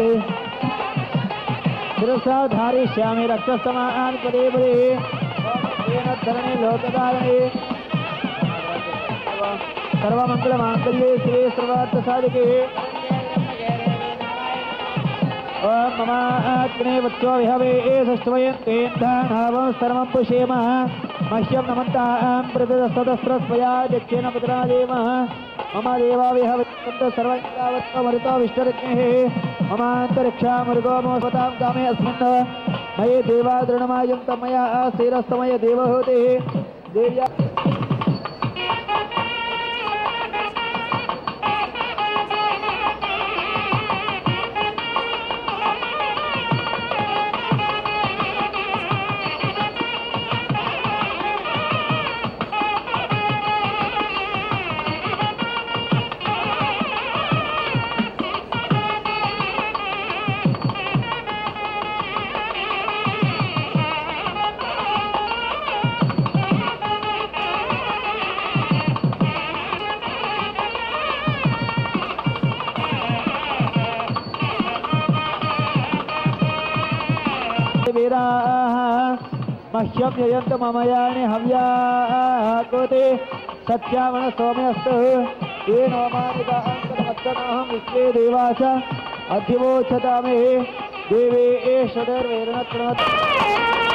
ते शिरसा धारिष्यामि रक्षस्तमान् पदे पदे येन धरणे लोकधारणे सर्वमङ्गलमाङ्गल्ये श्री सर्वार्थसाधके ओम मम अग्ने वत्सो विहवे षष्ठवयन्तेन्धानावं सर्वं पुषेम मह्यं नमन्तां प्रतिदस्तदस्रस्वया दक्षिण पुत्रादेमः मम देवा विहवन्त सर्वैरावत्तमरुतो विष्टरग्नेः ममान्तरिक्षा मृगो मोस्वतां कामे अस्मिन् मये देवा दृढमायं तमया शिरस्तमय देवहूते देव्या मह्यम यजंत ममयानि हव्या कोते सत्यावण सौम्यस्तु ये नोमानिका अंकमत्तनहं विश्वे देवास अधिवोचता मे देवे एषदर्वेरणत्रणत्